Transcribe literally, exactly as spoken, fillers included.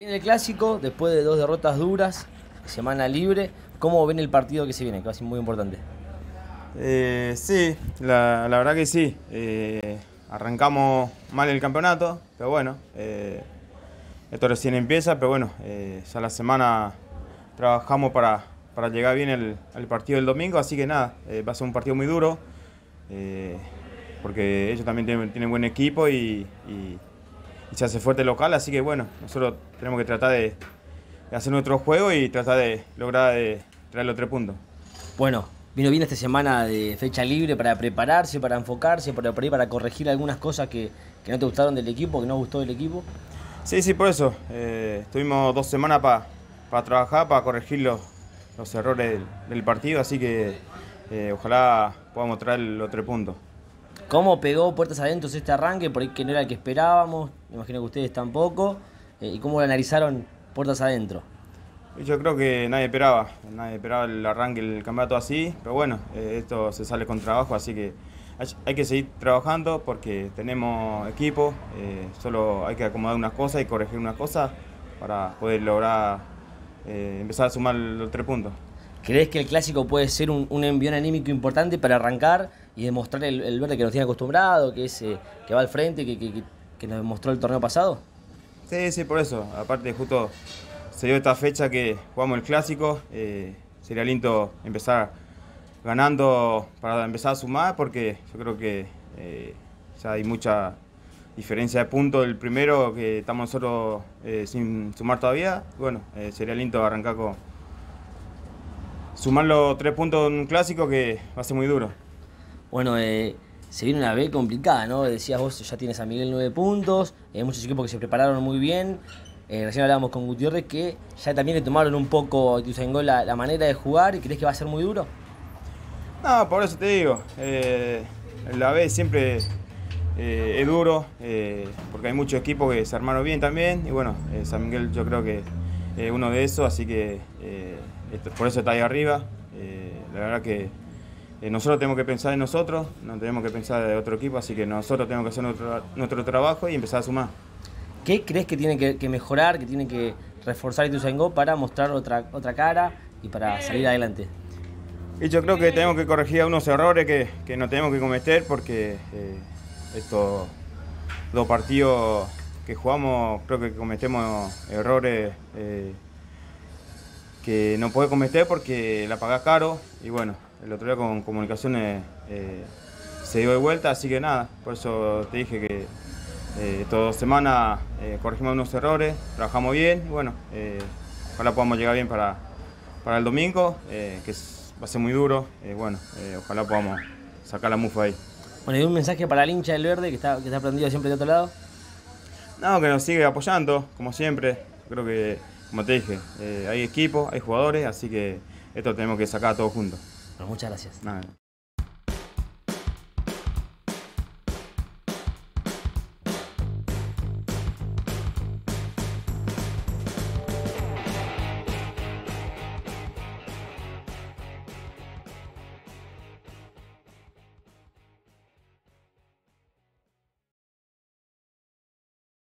viene el clásico, después de dos derrotas duras, semana libre. ¿Cómo ven el partido que se viene? Que va a ser muy importante. Eh, sí, la, la verdad que sí. Eh, arrancamos mal el campeonato, pero bueno, eh, esto recién empieza, pero bueno, eh, ya la semana trabajamos para, para llegar bien el, al partido del domingo, así que nada, eh, va a ser un partido muy duro, eh, porque ellos también tienen, tienen buen equipo y, y, y se hace fuerte el local, así que bueno, nosotros tenemos que tratar de, de hacer nuestro juego y tratar de lograr de traer los tres puntos. Bueno, vino bien esta semana de fecha libre para prepararse, para enfocarse, para, para, para corregir algunas cosas que, que no te gustaron del equipo, que no gustó del equipo. Sí, sí, por eso. Eh, estuvimos dos semanas para pa trabajar, para corregir los, los errores del, del partido, así que eh, ojalá podamos traer los tres puntos. ¿Cómo pegó puertas adentro este arranque? Por ahí que no era el que esperábamos, me imagino que ustedes tampoco. Eh, ¿Y cómo lo analizaron puertas adentro? Yo creo que nadie esperaba, nadie esperaba el arranque del campeonato así, pero bueno, eh, esto se sale con trabajo, así que hay, hay que seguir trabajando porque tenemos equipo, eh, solo hay que acomodar unas cosas y corregir unas cosas para poder lograr eh, empezar a sumar los tres puntos. ¿Crees que el clásico puede ser un, un envión anímico importante para arrancar y demostrar el, el verde que nos tiene acostumbrado, que es eh, que va al frente, que, que, que nos demostró el torneo pasado? Sí, sí, por eso, aparte justo se dio esta fecha que jugamos el clásico, eh, sería lindo empezar ganando para empezar a sumar porque yo creo que eh, ya hay mucha diferencia de puntos. El primero que estamos nosotros eh, sin sumar todavía, bueno, eh, sería lindo arrancar con sumar los tres puntos en un clásico que va a ser muy duro. Bueno, eh, se viene una B complicada, ¿no? Decías vos, ya tienes a Miguel nueve puntos, hay muchos equipos que se prepararon muy bien. Eh, recién hablábamos con Gutiérrez que ya también le tomaron un poco a Ituzaingó la, la manera de jugar. ¿Y crees que va a ser muy duro? No, por eso te digo, eh, la B siempre eh, es duro, eh, porque hay muchos equipos que se armaron bien también, y bueno, eh, San Miguel yo creo que es uno de esos, así que eh, esto, por eso está ahí arriba. Eh, la verdad que eh, nosotros tenemos que pensar en nosotros, no tenemos que pensar de otro equipo, así que nosotros tenemos que hacer nuestro, nuestro trabajo y empezar a sumar. ¿Qué crees que tiene que, que mejorar, que tiene que reforzar Ituzaingó para mostrar otra, otra cara y para salir adelante? Y yo creo que tenemos que corregir algunos errores que, que no tenemos que cometer porque eh, estos dos partidos que jugamos creo que cometemos errores eh, que no puede cometer porque la pagás caro y bueno, el otro día con Comunicaciones eh, se dio de vuelta, así que nada, por eso te dije que eh, estas dos semanas eh, corregimos unos errores, trabajamos bien y bueno, eh, ojalá podamos llegar bien para, para el domingo, eh, que es va a ser muy duro, eh, bueno, eh, ojalá podamos sacar la mufa ahí. Bueno, ¿y un mensaje para el hincha del verde que está, que está prendido siempre de otro lado? No, que nos sigue apoyando, como siempre. Creo que, como te dije, eh, hay equipo, hay jugadores, así que esto tenemos que sacar todos juntos. Bueno, muchas gracias. Nada.